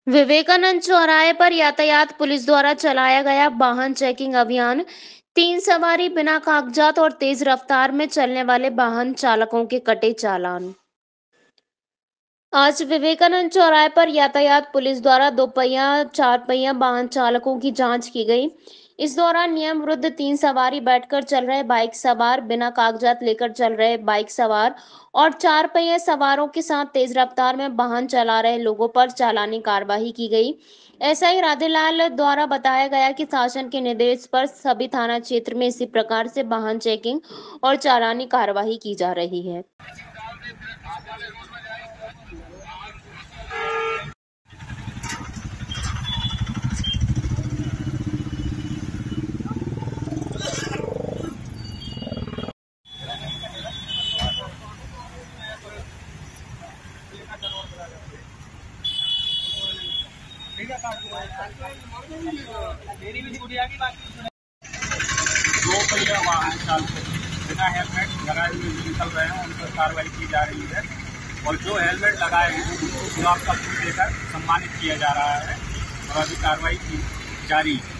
विवेकानंद चौराहे पर यातायात पुलिस द्वारा चलाया गया वाहन चेकिंग अभियान। 3 सवारी बिना कागजात और तेज रफ्तार में चलने वाले वाहन चालकों के कटे चालान। आज विवेकानंद चौराहे पर यातायात पुलिस द्वारा 2 पहिया 4 पहिया वाहन चालकों की जांच की गई। इस दौरान नियम विरुद्ध 3 सवारी बैठकर चल रहे बाइक सवार, बिना कागजात लेकर चल रहे बाइक सवार और 4 पहिया सवारों के साथ तेज रफ्तार में वाहन चला रहे लोगों पर चालानी कार्रवाई की गई। एसआई राधेलाल द्वारा बताया गया कि शासन के निर्देश पर सभी थाना क्षेत्र में इसी प्रकार से वाहन चेकिंग और चालानी कार्रवाई की जा रही है। दो पहिया वाहन चालक बिना हेलमेट लगाए हुए निकल रहे हैं, उन पर कार्रवाई की जा रही है और जो हेलमेट लगाए हैं उनको गुलाब का फूल देकर सम्मानित किया जा रहा है और अभी कार्रवाई की जारी है।